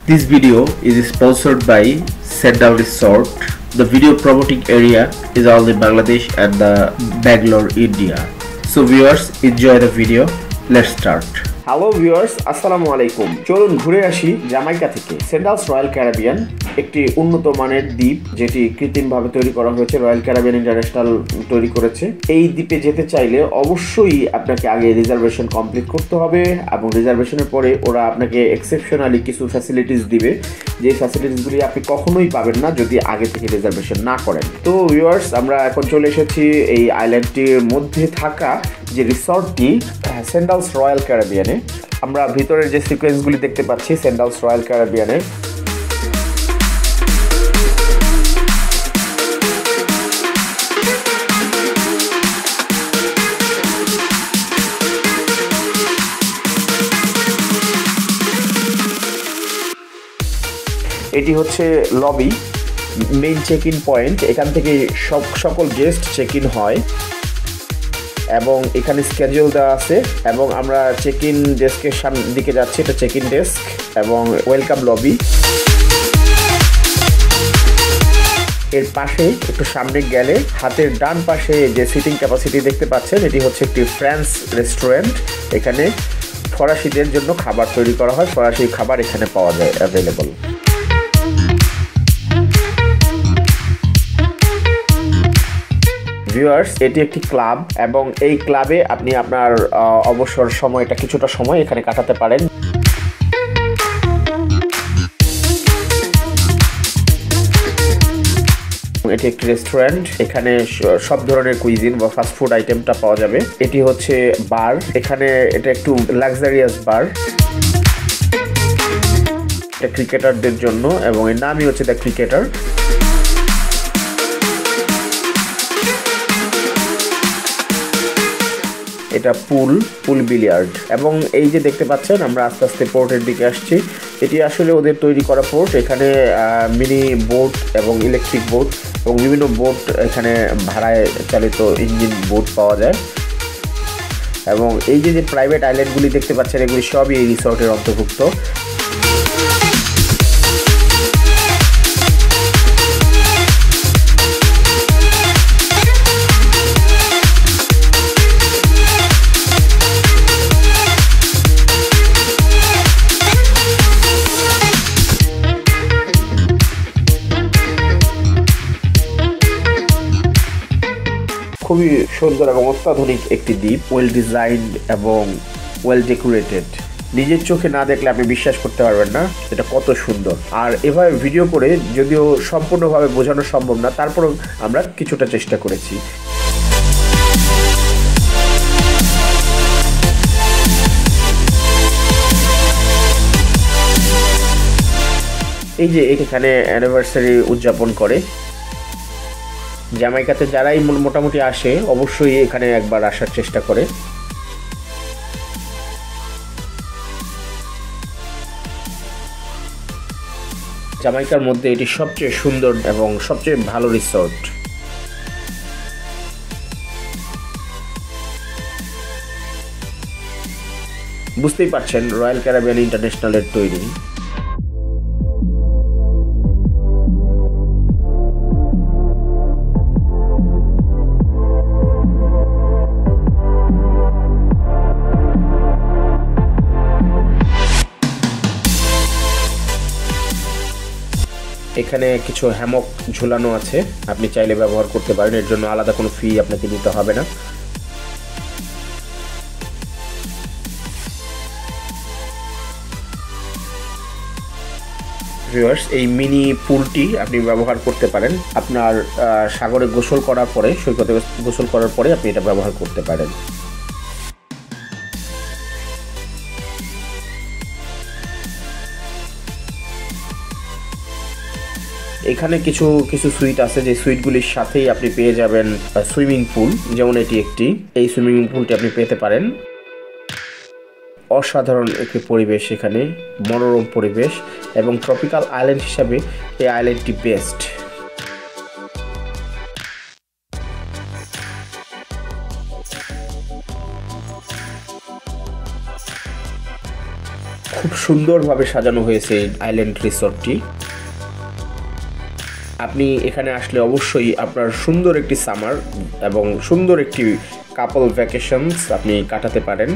This video is sponsored by Sandal Resort. The video promoting area is all in Bangladesh and the Bangalore, India. So viewers, enjoy the video. Let's start. Hello viewers, আসসালামু আলাইকুম। চলুন ঘুরে আসি Jamaica থেকে। সেন্ডালস royal Caribbean একটি উন্নত মানের দ্বীপ, যেটি কৃত্রিমভাবে তৈরি করা হয়েছে। রয়্যাল ক্যারিবিয়ান ইন্টারন্যাশনাল তৈরি করেছে। এই দ্বীপে যেতে চাইলে অবশ্যই আপনাকে আগে রিজার্ভেশন কমপ্লিট করতে হবে, এবং রিজার্ভেশনের পরে ওরা আপনাকে এক্সেপশনালি কিছু ফ্যাসিলিটিস দিবে, যে ফ্যাসিলিটিসগুলি আপনি কখনোই পাবেন না যদি আগে থেকে রিজার্ভেশন না করেন। তো ভিউয়ার্স, আমরা এখন চলে এসেছি এই আইল্যান্ডটির মধ্যে থাকা যে রিসর্টটি সেন্ডালস রয়্যাল ক্যারিবিয়ানে। আমরা ভিতরের যে সিকোয়েন্সগুলি দেখতে পাচ্ছি সেন্ডালস রয়্যাল ক্যারিবিয়ানের, এটি হচ্ছে lobby, main check in point. এখান থেকে সকল গেস্ট চেক ইন হয় এবং এখানে স্কেডিউল দেওয়া আছে। এবং আমরা চেক ইন ডেস্কের সামনের দিকে যাচ্ছি, এটা চেক ইন ডেস্ক এবং ওয়েলকাম লবি। এর পাশে একটু সামনে গেলে হাতের ডান পাশে যে সিটিং ক্যাপাসিটি দেখতে পাচ্ছেন, এটি হচ্ছে একটি ফ্রেঞ্চ রেস্টুরেন্ট। এখানে ফরাসিদের জন্য খাবার তৈরি করা হয়, ফরাসি খাবার এখানে পাওয়া যায় অ্যাভেলেবল। ভিউয়ার্স, এটি একটি ক্লাব এবং এই ক্লাবে আপনি আপনার অবসর সময়টা কিছুটা সময় এখানে কাটাতে পারেন। এটি একটি রেস্টুরেন্ট, এখানে সব ধরনের কুইজিন বা ফাস্ট ফুড আইটেমটা পাওয়া যাবে। এটি হচ্ছে বার, এখানে এটা একটু লাক্সারিয়াস বার, এটা ক্রিকেটারদের জন্য এবং এর নামই হচ্ছে দ্য ক্রিকেটার। এটা পুল বিলিয়ার্ড। এবং এই যে দেখতে পাচ্ছেন, আমরা আস্তে আস্তে পোর্টের দিকে আসছি। এটি আসলে ওদের তৈরি করা পোর্ট। এখানে মিনি বোট এবং ইলেকট্রিক বোট এবং বিভিন্ন বোট এখানে ভাড়ায় চালিত ইঞ্জিন বোট পাওয়া যায়। এবং এই যে প্রাইভেট আইল্যান্ডগুলি দেখতে পাচ্ছেন, এগুলি সবই এই রিসর্টের অন্তর্ভুক্ত। খুবই সুন্দর এবং অত্যাধুনিক একটি দ্বীপ, ওয়েল ডিজাইনড এবং ওয়েল ডেকোরেটেড। নিজের চোখে না দেখলে আপনি বিশ্বাস করতে পারবেন না এটা কত সুন্দর। আর এভাবে ভিডিও করে যদিও সম্পূর্ণভাবে বোঝানো সম্ভব না, তারপরেও আমরা কিছুটা চেষ্টা করেছি। এই যে এখানে অ্যানিভার্সারি উদযাপন করে। জামাইকাতে যারাই মোটামুটি আসে অবশ্যই এখানে একবার আসার চেষ্টা করে। জামাইকার মধ্যে এটি সবচেয়ে সুন্দর এবং সবচেয়ে ভালো রিসর্ট। বুঝতেই পারছেন রয়্যাল ক্যারিবিয়ান ইন্টারন্যাশনালের তৈরি। এখানে কিছু হ্যামক ঝুলানো আছে, আপনি চাইলে ব্যবহার করতে পারেন, এর জন্য আলাদা কোনো ফি আপনাকে দিতে হবে না। ভিউয়ার্স, এই মিনি পুলটি আপনি ব্যবহার করতে পারেন আপনার সাগরে গোসল করার পরে, সৈকতে গোসল করার পরে আপনি এটা ব্যবহার করতে পারেন। এখানে কিছু সুইট আছে, যে সুইটগুলির সাথেই আপনি পেয়ে যাবেন সুইমিং পুল, যেমন এটি একটি। এই সুইমিং পুলটি আপনি পেতে পারেন। অসাধারণ একটি পরিবেশ, এখানে মনোরম পরিবেশ এবং ট্রপিক্যাল আইল্যান্ড হিসাবে এই আইল্যান্ডটি বেস্ট। খুব সুন্দরভাবে সাজানো হয়েছে এই আইল্যান্ড রিসর্টটি। আপনি এখানে আসলে অবশ্যই আপনার সুন্দর একটি সামার এবং সুন্দর একটি কাপল ভ্যাকেশনস আপনি কাটাতে পারেন।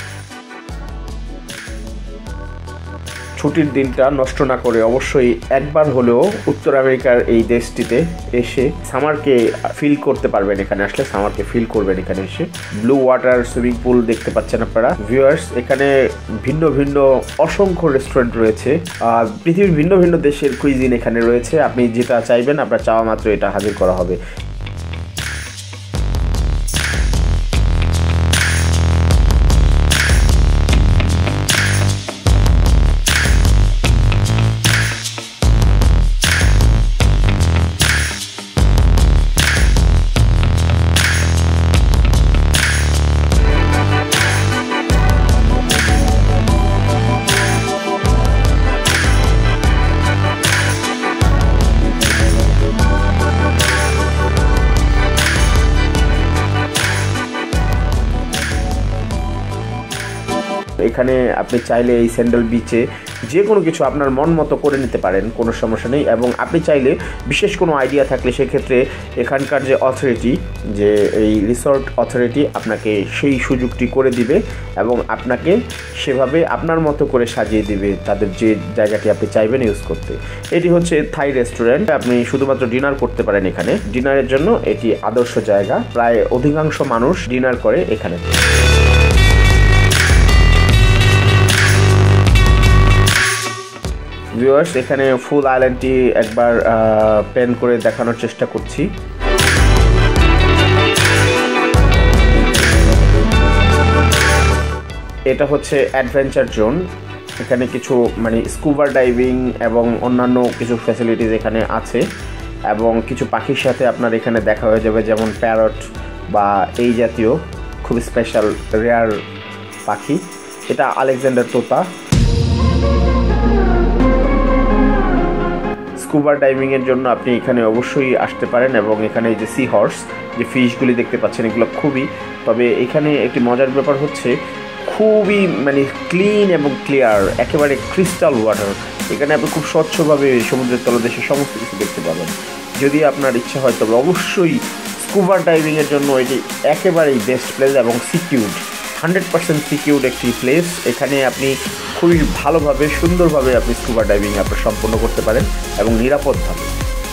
ছুটির দিনটা নষ্ট না করে অবশ্যই একবার হলেও উত্তর আমেরিকার এই দেশটিতে এসে সামারকে ফিল করতে পারবেন। এখানে আসলে সামারকে ফিল করবেন এখানে এসে। ব্লু ওয়াটার সুইমিং পুল দেখতে পাচ্ছেন আপনারা ভিউয়ার্স। এখানে ভিন্ন ভিন্ন অসংখ্য রেস্টুরেন্ট রয়েছে। পৃথিবীর ভিন্ন ভিন্ন দেশের কুইজিন এখানে রয়েছে। আপনি যেটা চাইবেন আপনার চাওয়া মাত্র এটা হাজির করা হবে। এখানে আপনি চাইলে এই স্যান্ডেল বিচে যে কোনো কিছু আপনার মন মতো করে নিতে পারেন, কোনো সমস্যা নেই। এবং আপনি চাইলে বিশেষ কোনো আইডিয়া থাকলে সেক্ষেত্রে এখানকার যে অথরিটি, যে এই রিসর্ট অথরিটি আপনাকে সেই সুযোগটি করে দিবে এবং আপনাকে সেভাবে আপনার মতো করে সাজিয়ে দিবে তাদের যে জায়গাটি আপনি চাইবেন ইউজ করতে। এটি হচ্ছে থাই রেস্টুরেন্ট। আপনি শুধুমাত্র ডিনার করতে পারেন এখানে। ডিনারের জন্য এটি আদর্শ জায়গা। প্রায় অধিকাংশ মানুষ ডিনার করে এখানে। ভিউয়ার্স, এখানে ফুল আইল্যান্ডটি একবার প্ল্যান করে দেখানোর চেষ্টা করছি। এটা হচ্ছে অ্যাডভেঞ্চার জোন। এখানে কিছু স্কুবা ডাইভিং এবং অন্যান্য কিছু ফ্যাসিলিটিস এখানে আছে এবং কিছু পাখির সাথে আপনার এখানে দেখা হয়ে যাবে, যেমন প্যারট বা এই জাতীয় খুব স্পেশাল রেয়ার পাখি। এটা আলেকজান্ডার তোতা। স্কুবা ডাইভিংয়ের জন্য আপনি এখানে অবশ্যই আসতে পারেন এবং এখানে এই যে সি হর্স, যে ফিশগুলি দেখতে পাচ্ছেন, এগুলো খুবই, তবে এখানে একটি মজার ব্যাপার হচ্ছে খুবই ক্লিন এবং ক্লিয়ার, একেবারে ক্রিস্টাল ওয়াটার। এখানে আপনি খুব স্বচ্ছভাবে সমুদ্রের তলদেশে সমস্ত কিছু দেখতে পাবেন। যদি আপনার ইচ্ছা হয় তবে অবশ্যই স্কুবা ডাইভিংয়ের জন্য এটি একেবারেই বেস্ট প্লেস এবং সিকিউরড, 100% সিকিউরড একটি প্লেস। এখানে আপনি খুবই ভালোভাবে সুন্দরভাবে আপনি স্কুবা ডাইভিং আপনার সম্পন্ন করতে পারেন এবং নিরাপদভাবে।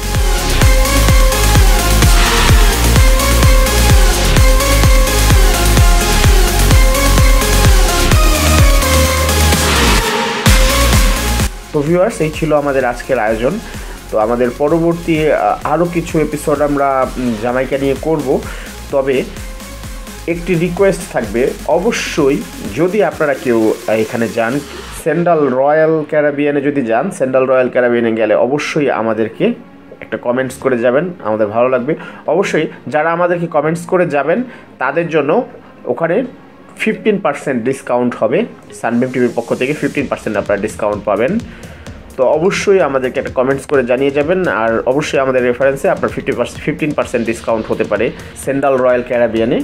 তো ভিউয়ার্স, এই ছিল আমাদের আজকের আয়োজন। তো আমাদের পরবর্তী আরও কিছু এপিসোড আমরা জামাইকা নিয়ে করব। তবে একটি রিকোয়েস্ট থাকবে, অবশ্যই যদি আপনারা কেউ এখানে যান, সেন্ডাল রয়্যাল ক্যারিবিয়ানে যদি যান, সেন্ডাল রয়্যাল ক্যারিবিয়ানে গেলে অবশ্যই আমাদেরকে একটা কমেন্টস করে যাবেন, আমাদের ভালো লাগবে। অবশ্যই যারা আমাদেরকে কমেন্টস করে যাবেন তাদের জন্য ওখানে 15% ডিসকাউন্ট হবে। সানবিম টিভির পক্ষ থেকে 15% আপনারা ডিসকাউন্ট পাবেন। তো অবশ্যই আমাদেরকে একটা কমেন্টস করে জানিয়ে যাবেন। আর অবশ্যই আমাদের রেফারেন্সে আপনার 15% ডিসকাউন্ট হতে পারে সেন্ডাল রয়্যাল ক্যারিবিয়ানে।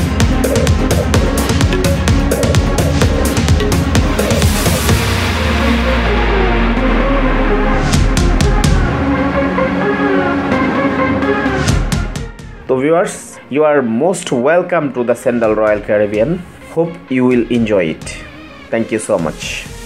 So viewers, you are most welcome to the Sandal Royal Caribbean. Hope you will enjoy it. Thank you so much.